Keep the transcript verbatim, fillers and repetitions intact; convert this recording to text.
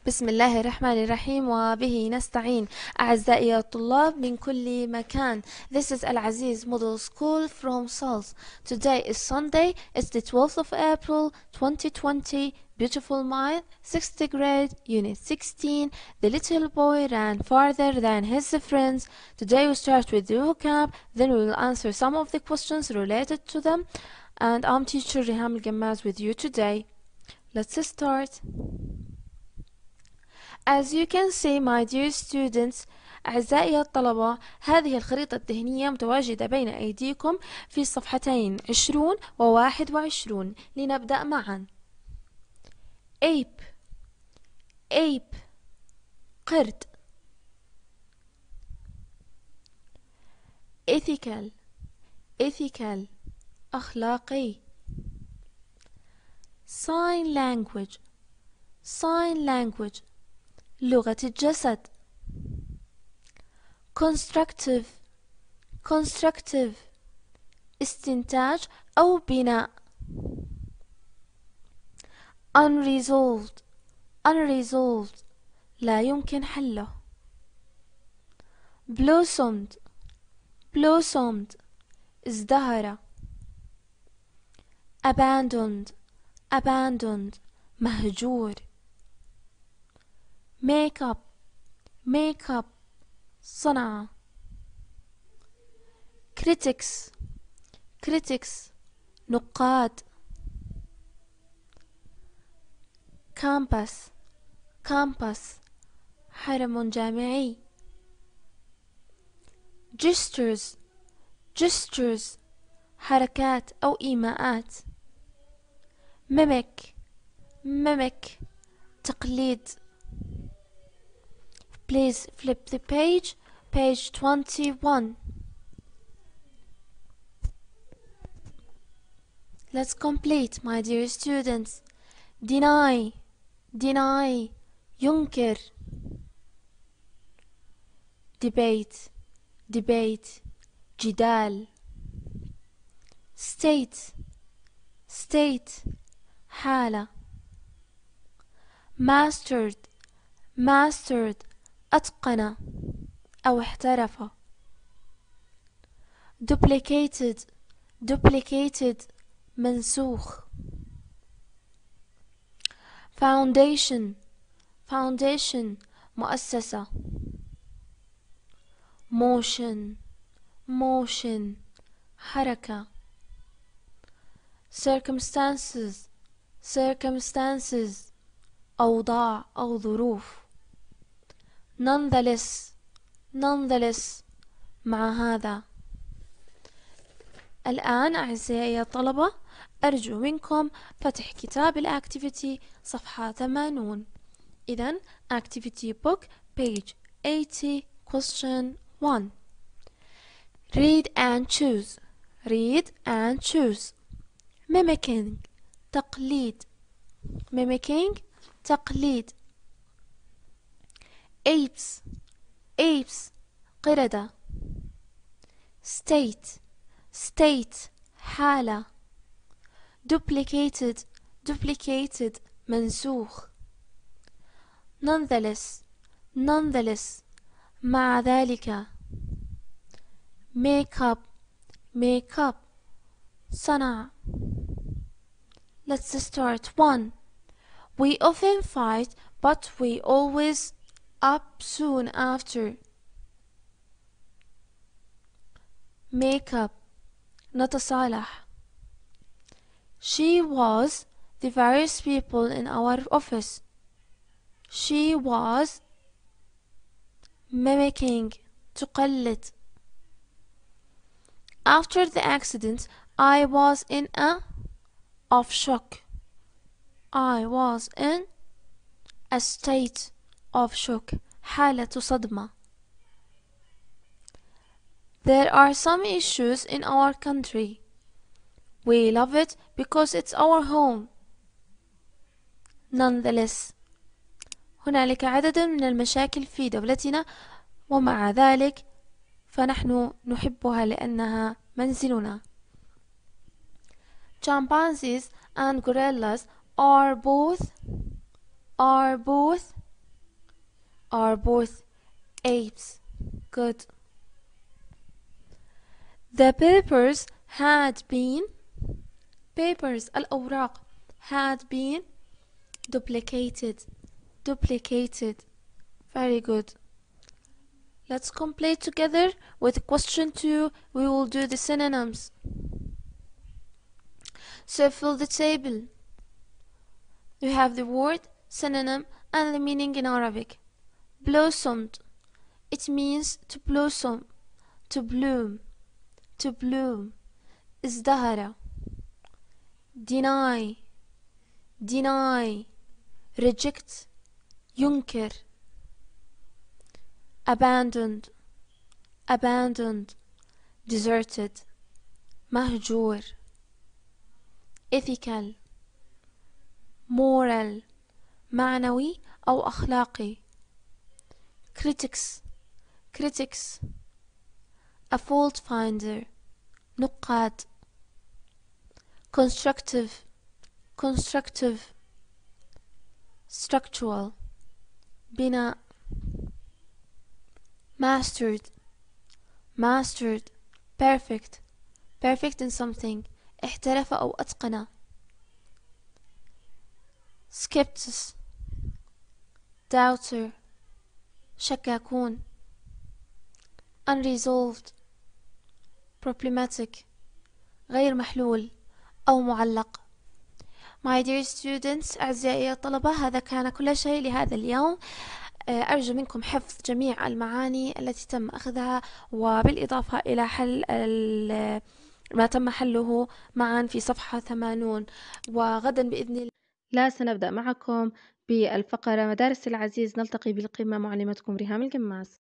بسم الله الرحمن الرحيم وبه نستعين. أعزائي الطلاب من كل مكان. This is Al-Aziz Model School from Sals. Today is Sunday. It's the twelfth of April twenty twenty. Beautiful mind, sixth grade, unit sixteen. The little boy ran farther than his friends. Today we start with the vocab, then we will answer some of the questions related to them. And I'm teacher Riham Al-Gammaz with you today. Let's start. As you can see, my dear students, أعزائي الطلبة، هذه الخريطة الذهنية متواجدة بين أيديكم في الصفحتين عشرون وواحد وعشرون. لنبدأ معا. ape ape قرد. ethical ethical أخلاقي. sign language sign language لغة الجسد. constructive constructive استنتاج أو بناء. unresolved unresolved لا يمكن حله. blossomed blossomed ازدهر. abandoned abandoned مهجور. make up make up صنع. critics critics نقاد. campus campus حرم جامعي. gestures gestures حركات أو إيماءات. mimic mimic تقليد. Please flip the page, page twenty-one. Let's complete, my dear students. Deny, deny, ينكر. Debate, debate, جدال. State, state, حالة. Mastered, mastered, أتقن أو احترف. duplicated duplicated منسوخ. foundation foundation مؤسسة. motion motion حركة. circumstances circumstances أوضاع أو ظروف. nonetheless nonetheless مع هذا. الآن أعزائي الطلبة، أرجو منكم فتح كتاب الأكتيفيتي صفحة ثمانون. إذن activity book page eighty question one. read and choose read and choose. mimicking تقليد mimicking تقليد. apes apes قردة. state state حالة. duplicated duplicated منسوخ. nonetheless nonetheless مع ذلك. make up make up صنع. let's start. one. we often fight but we always up soon after. make up نتصالح. she was the various people in our office. she was mimicking تقلد. after the accident I was in a of shock. I was in a state of shock حالة صدمة. there are some issues in our country. we love it because it's our home. nonetheless هنالك عدد من المشاكل في دولتنا ومع ذلك فنحن نحبها لأنها منزلنا. chimpanzees and gorillas are both are both are both apes. Good. The papers had been papers الأوراق had been duplicated duplicated. Very good. Let's complete together with question two. We will do the synonyms. So fill the table. You have the word, synonym, and the meaning in Arabic. Blossomed. It means to blossom, to bloom, to bloom. ازدهر. Deny, deny. Reject, ينكر. Abandoned, abandoned. Deserted, مهجور. Ethical, moral, معنوي أو أخلاقي. Critics, critics. A fault finder, نقاد. Constructive, constructive. Structural, بناء. Mastered, mastered. Perfect, perfect in something. احترف أو أتقن. Skeptics, doubter. شكاكون. Unresolved, problematic. غير محلول أو معلق. My dear students أعزائي الطلبة، هذا كان كل شيء لهذا اليوم. أرجو منكم حفظ جميع المعاني التي تم أخذها، وبالإضافة إلى حل ما تم حله معا في صفحة ثمانون. وغدا بإذن الله لا سنبدأ معكم بالفقرة مدارس العزيز. نلتقي بالقمة. معلمتكم ريهام القماس.